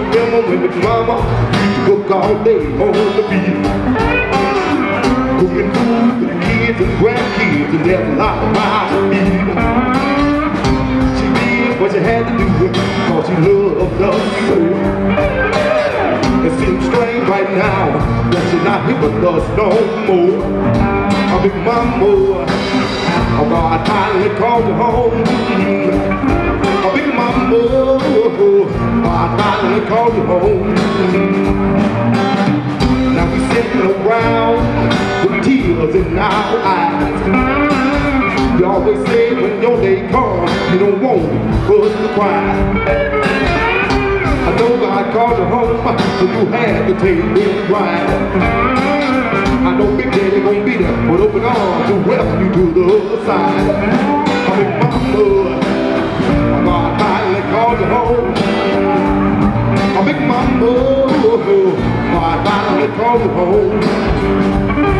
remember when Big Mama used to cook all day on the beat. Cooking food for the kids and grandkids, and there's a lot of mouths to feed. She did what she had to do, cause she loved us so. It seems strange right now that she's not here with us no more. Our Big Mama, oh God finally called her home. Our Big Mama, God finally called her home. Now we sitting around with tears in our eyes. You always say when your day comes, you don't want us to cry. I know God called you home, so you had to take this ride. I know Big Daddy gon' be there with open arms to welcome you to the other side. I Big Mama, God finally called you home. I Big Mama, God finally called you home.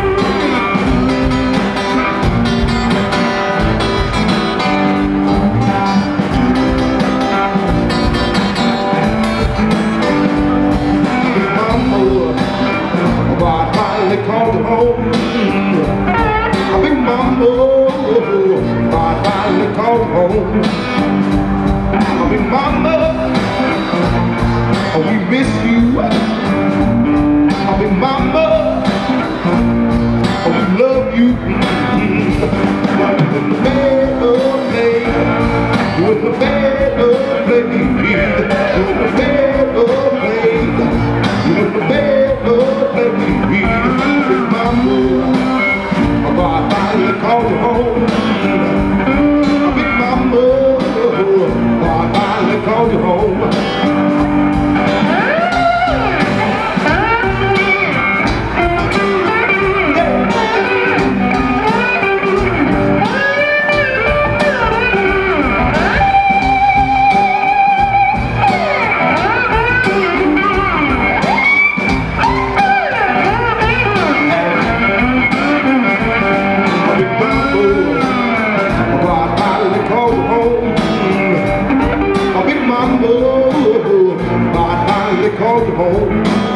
God finally called you home. A Big Mama, God finally called you home. A Big Mama, we miss you. A Big Mama, we love you. But you in the bed of play, you in the bed of play, you in the bed of play, you in the bed of play. Big Mama, God finally called you home. Big Mama, God finally called you home. God finally called you home.